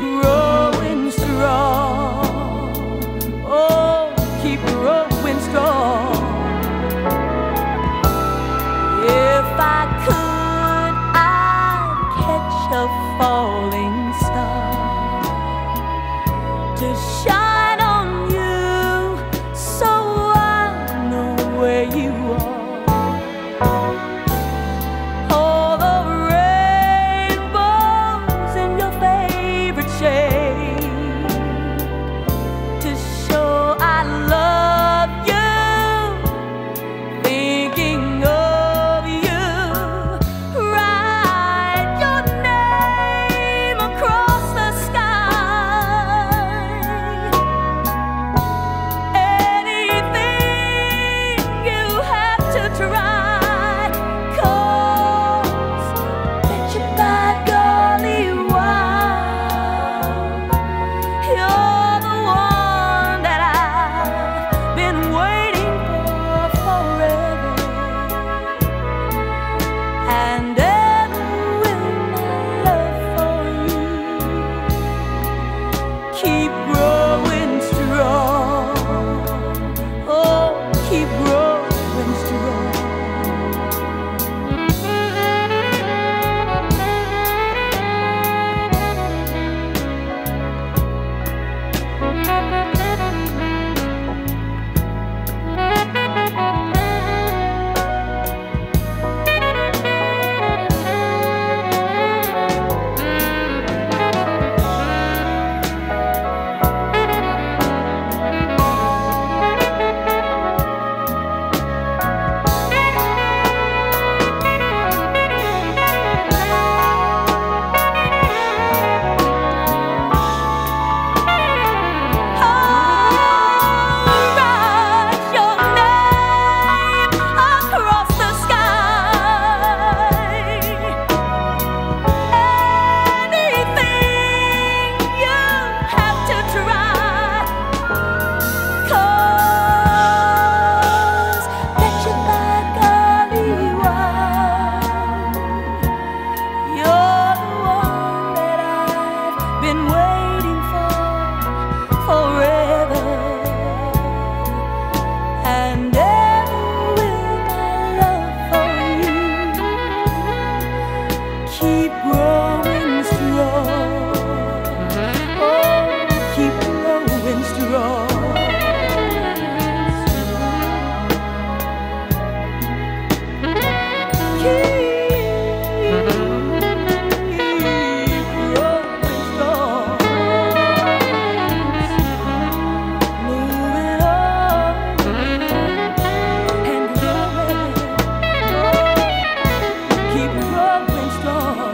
growing strong. Oh, keep growing strong. If I could, I'd catch a falling star to shine on you, so I know where you are. All the rainbows in your favorite shade to show I love you, thinking of you. Write your name across the sky. Anything you have to try, 'cause bet you by golly, wow, you're the one that I've been waiting for forever. And ever will my love for you keep growing strong. Oh, keep growing strong. Write your name across the sky. Anything you have to try, 'cause bet you by golly, wow, you're the one that I've been waiting for forever. And ever will my love for you keep growing strong. Oh, keep growing strong. Keep growing strong. Moving on and growing. Keep growing strong.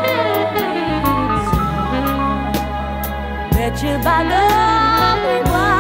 Bet you by golly, wow.